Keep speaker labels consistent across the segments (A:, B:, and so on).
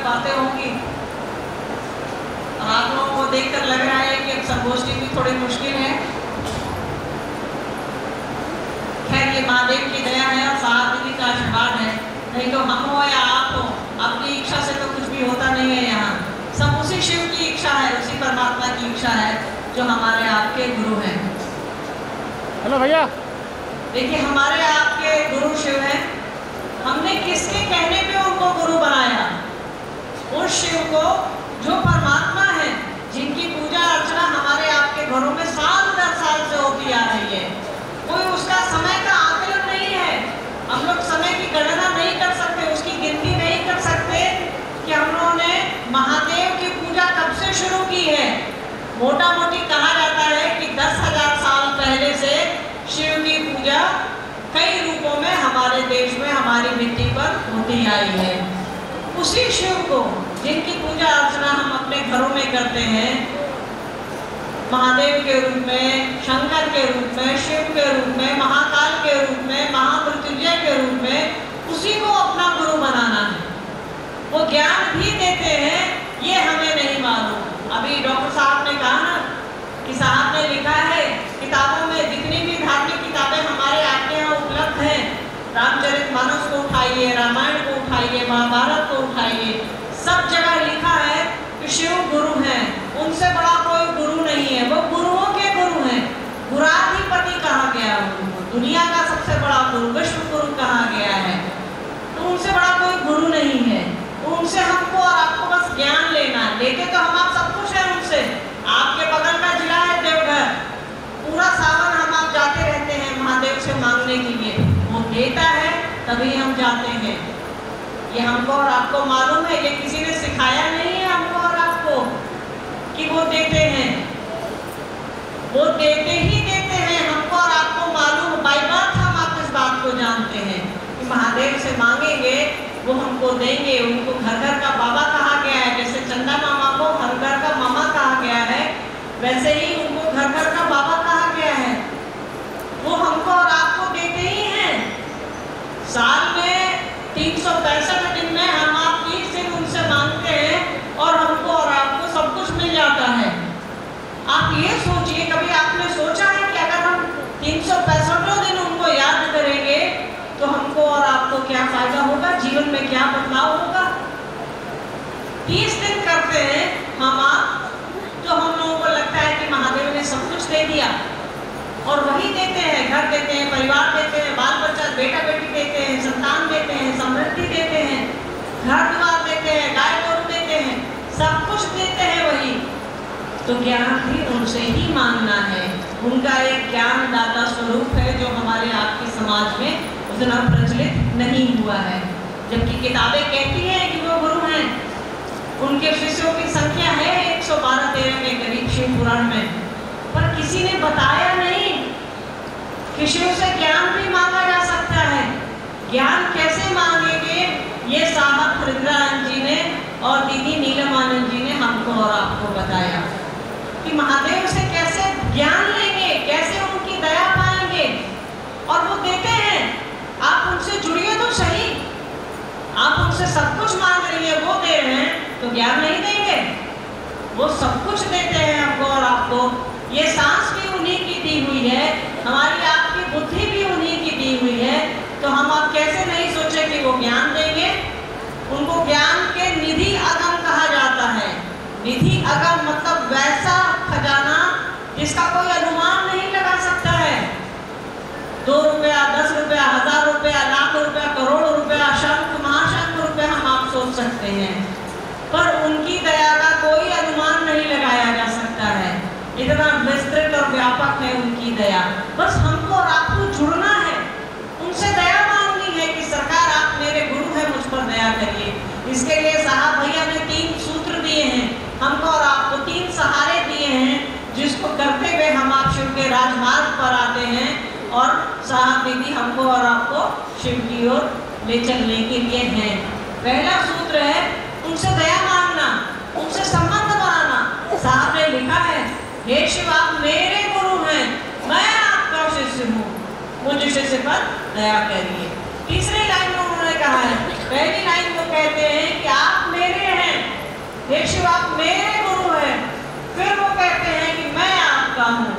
A: बातें होंगी। और आप लोगों को देखकर लग रहा है कि अब संगोष्ठी भी थोड़ी मुश्किल है। खैर ये महादेव की दया है और साहब दीदी का आशीर्वाद है, नहीं तो हम हो या आप हो, अपनी इच्छा से तो कुछ भी होता नहीं है। यहाँ सब उसी शिव की इच्छा है, उसी परमात्मा की इच्छा है जो हमारे आपके गुरु हैं।
B: हेलो भैया,
A: देखिए हमारे आपके गुरु शिव हैं। हमने किसके कहने पे उनको गुरु बनाया? उस शिव को जो परमात्मा है, जिनकी पूजा अर्चना हमारे आपके घरों में साल दर साल से होती आ रही है। कोई उसका समय का आकलन नहीं है, हम लोग समय की गणना नहीं कर सकते, उसकी गिनती नहीं कर सकते कि हम लोगों ने महादेव की पूजा कब से शुरू की है। मोटा मोटी कहा जाता है कि 10,000 साल पहले से शिव की पूजा कई रूपों में हमारे देश में हमारी मिट्टी पर होती आई है। उसी शिव को जिनकी पूजा अर्चना हम अपने घरों में करते हैं, महादेव के रूप में, शंकर के रूप में, शिव के रूप में, महाकाल के रूप में, महामृत्युंजय के रूप में, उसी को अपना गुरु बनाना है। वो ज्ञान भी देते हैं, ये हमें नहीं मालूम। अभी डॉक्टर साहब ने कहा ना कि साहब ने लिखा है किताबों में, जितनी भी धार्मिक किताबें हमारे आपके यहाँ उपलब्ध हैं, रामचरितमानस को उठाइए, रामायण को उठाइए, महाभारत को उठाइए, सब जगह लिखा है कि शिव गुरु हैं, उनसे बड़ा कोई गुरु नहीं है। वो गुरुओं के गुरु हैं, गुराधिपति कहा गया उनको, दुनिया का सबसे बड़ा गुरु, विश्व गुरु कहा गया है। तो उनसे बड़ा कोई गुरु नहीं है। उनसे हमको और आपको बस ज्ञान लेना है। लेके तो हम आप सब कुछ है उनसे। आपके बगल का जिला है देवघर, पूरा सावन हम आप जाते रहते हैं महादेव से मांगने के लिए। वो देता है तभी हम जाते हैं। ये हमको और आपको मालूम है, ये किसी ने सिखाया नहीं है हमको और आपको कि वो देते हैं। वो देते ही देते हैं, हमको और आपको मालूम, बाई बात हम आप इस बात को जानते हैं कि महादेव से मांगेंगे वो हमको देंगे। उनको घर घर का बाबा कहा गया है, जैसे चंदा मामा को हर घर का मामा कहा गया है, वैसे ही उनको घर घर का बाबा कहा गया है। वो हमको और आपको देते ही हैं। साल में 365 दिन में हम आप 30 दिन उनसे मांगते हैं और हमको और आपको सब कुछ मिल जाता है। आप ये सोचिए, कभी आपने सोचा है कि अगर हम 365 दिन उनको याद करेंगे तो हमको और आपको क्या फायदा होगा, जीवन में क्या बदलाव होगा? 30 दिन करते हैं हम आप, तो हम लोगों को लगता है कि महादेव ने सब कुछ दे दिया। और वही देते हैं, घर देते हैं, परिवार देते हैं, बाल बच्चा, बेटा बेटी देते हैं, संतान देते हैं, समृद्धि देते हैं, घर द्वार देते हैं, गाय गोरू देते हैं, सब कुछ देते हैं वही। तो ज्ञान भी उनसे ही मांगना है। उनका एक ज्ञान दाता स्वरूप है जो हमारे आपके समाज में उतना प्रचलित नहीं हुआ है। जबकि किताबें कहती हैं कि वो गुरु हैं। उनके शिष्यों की संख्या है 112-13 के करीब शिव पुराण में, पर किसी ने बताया नहीं कि शिव से ज्ञान भी मांगा जा सकता है। ज्ञान कैसे मांगेंगे, ये साहब हृदयानंद जी ने और दीदी नीलम आनंद जी ने हमको और आपको बताया कि महादेव से कैसे ज्ञान लेंगे, कैसे उनकी दया पाएंगे। और वो देते हैं, आप उनसे जुड़िए तो सही। आप उनसे सब कुछ मांग रही है, वो दे रहे हैं, तो ज्ञान नहीं देंगे? वो सब कुछ देते हैं हमको और आपको। ये सांस भी उन्हीं की दी हुई है, हमारी आपकी बुद्धि भी उन्हीं की दी हुई है। तो हम आप कैसे नहीं सोचे कि वो ज्ञान देंगे? उनको ज्ञान के निधि अगम कहा जाता है। निधि अगम मतलब वैसा खजाना जिसका कोई अनुमान नहीं लगा सकता है। 2 रुपया, 10 रुपया, 1000 रुपया, लाख रुपया, करोड़ रुपया, शंख महाशंख रुपया हम आप सोच सकते हैं, पर उनकी दया का कोई अनुमान नहीं लगाया जा सकता है। इतना विस्तृत और व्यापक है उनकी दया। बस हमको और आपको जुड़ना है, उनसे दया मांगनी है कि सरकार आप मेरे गुरु हैं, मुझ पर दया करिए। इसके लिए साहब भैया ने 3 सूत्र दिए हैं हमको और आपको, 3 सहारे दिए हैं, जिसको करते हुए हम आप शिव के राजमार्ग पर आते हैं। और साहब दीदी हमको और आपको शिव की ओर ले चलने के लिए हैं। पहला सूत्र है उनसे दया मांगना, उनसे संबंध बनाना। साहब ने लिखा है, हे शिव आप मेरे गुरु हैं, मैं आपका शिष्य हूँ, मुझ शिष्य पर दया करिए। तीसरी लाइन में उन्होंने कहा है, पहली लाइन को कहते हैं कि आप मेरे हैं, हे शिव आप मेरे गुरु हैं। फिर वो कहते हैं कि मैं आपका हूँ।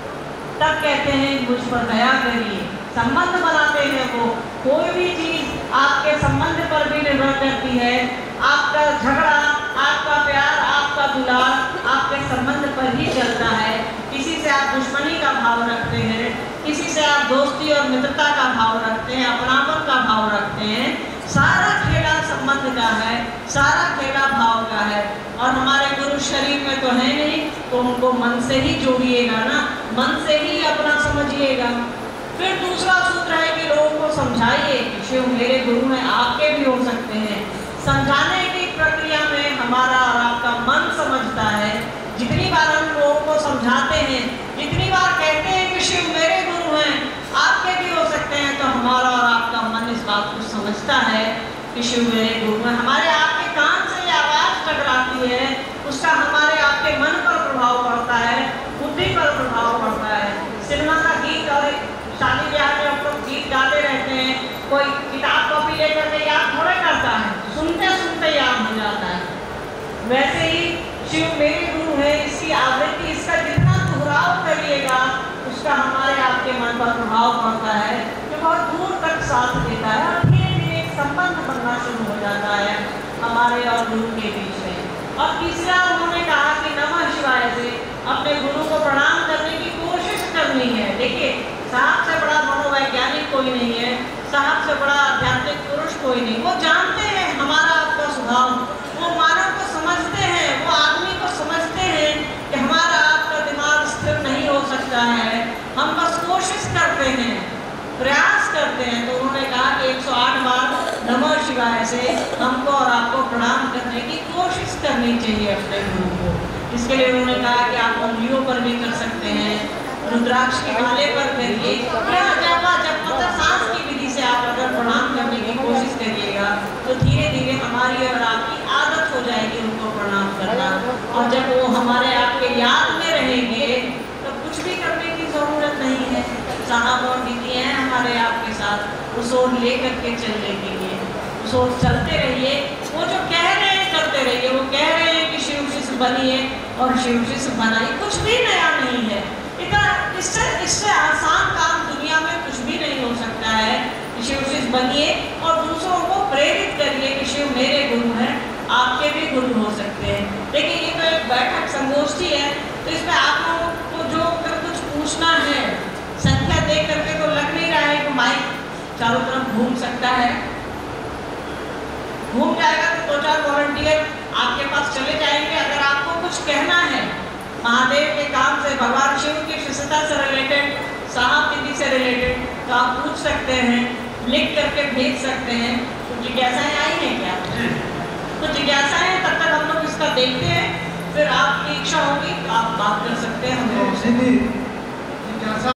A: तब कहते हैं मुझ पर दया करिए। संबंध बनाते हैं वो। कोई भी चीज आपके संबंध पर भी निर्भर करती है। आपका झगड़ा, आपका प्यार, आपका दुलार आपके संबंध पर ही चलता है। किसी से आप दुश्मनी का भाव रखते हैं, किसी से आप दोस्ती और मित्रता का भाव रखते हैं, अपनापन का भाव रखते हैं। सारा खेला संबंध का है, सारा खेला भाव का है। और हमारे गुरु शरीर में तो है नहीं, तो उनको मन से ही जोड़िएगा ना, मन से ही अपना समझिएगा। फिर दूसरा सूत्र है कि लोगों को समझाइए कि शिव मेरे गुरु हैं, आपके भी हो सकते हैं। समझाने की प्रक्रिया में हमारा और आपका मन समझता है। जितनी बार हम लोगों को समझाते हैं, जितनी बार कहते हैं कि शिव मेरे गुरु हैं, आपके भी हो सकते हैं, तो हमारा और आपका मन इस बात को समझता है कि शिव मेरे गुरु हैं। हमारे आपके कान से ये आवाज़ टकराती है, उसका हमारे आपके मन पर प्रभाव पड़ता है, बुद्धि पर प्रभाव पड़ता है। सिनेमा का गीत और शादी ब्याह में हम लोग गीत गाते रहते हैं, कोई किताब कॉपी लेकर के याद थोड़ा करता है, सुनते सुनते याद हो जाता है। वैसे ही शिव मेरे गुरु है, इसकी आवृत्ति, इसका जितना दोहराव करिएगा उसका हमारे आपके मन पर प्रभाव पड़ता है, जो बहुत दूर तक साथ देता है और धीरे धीरे एक संबंध बनना शुरू हो जाता है हमारे और गुरु के बीच में। और तीसरा उन्होंने कहा कि नमः शिवाय से अपने गुरु को प्रणाम करने की कोशिश करनी है। देखिए, साहब से बड़ा मनोवैज्ञानिक कोई नहीं है, साहब से बड़ा आध्यात्मिक पुरुष कोई नहीं। वो जानते हैं हमारा आपका स्वभाव, वो मानव को समझते हैं, वो आदमी को समझते हैं कि हमारा आपका दिमाग स्थिर नहीं हो सकता है। हम बस कोशिश करते हैं, प्रयास करते हैं। तो उन्होंने कहा कि 108 बार नमः शिवाय से हमको और आपको प्रणाम करने की कोशिश करनी चाहिए अपने गुरु को। इसके लिए उन्होंने कहा कि आप उंगलियों पर भी कर सकते हैं, रुद्राक्ष के माले पर करिए, या जब मतलब सांस की विधि से आप अगर प्रणाम करने की कोशिश करिएगा तो धीरे धीरे हमारी और आपकी आदत हो जाएगी उनको प्रणाम करना। और जब वो हमारे आपके याद में रहेंगे तो कुछ भी करने की ज़रूरत नहीं है। साहब और दीदी हैं हमारे आपके साथ, उस ओर ले करके चलने के लिए उस ओर चलते रहिए। वो जो कह रहे हैं करते रहिए। वो कह रहे हैं कि शिव शिष्य बनिए और शिव शिष्य बनाइए, कुछ भी नया नहीं है। इससे आसान काम दुनिया में कुछ भी नहीं हो सकता है। शिव शिष्य बनिए और दूसरों को प्रेरित करिए कि शिव मेरे गुरु हैं, आपके भी गुरु हो सकते हैं। देखिए, ये तो एक बैठक संगोष्ठी है, तो इसमें आप लोगों को जो अगर कुछ पूछना है, संख्या देख करके तो लग नहीं रहा है कि माइक चारों तरफ घूम सकता है। घूम जाएगा तो 2-4 वॉलंटियर आपके पास चले जाएंगे। अगर आपको कुछ कहना है महादेव के काम से, भगवान शिव की शिष्यता से रिलेटेड, साहब विधि से रिलेटेड, तो आप पूछ सकते हैं, लिख करके भेज सकते हैं। तो जिज्ञासाएं आई हैं क्या? तो जिज्ञासाएं तब तक हम लोग इसका देखते हैं, फिर आपकी इच्छा होगी तो आप बात कर सकते हैं हम लोग से।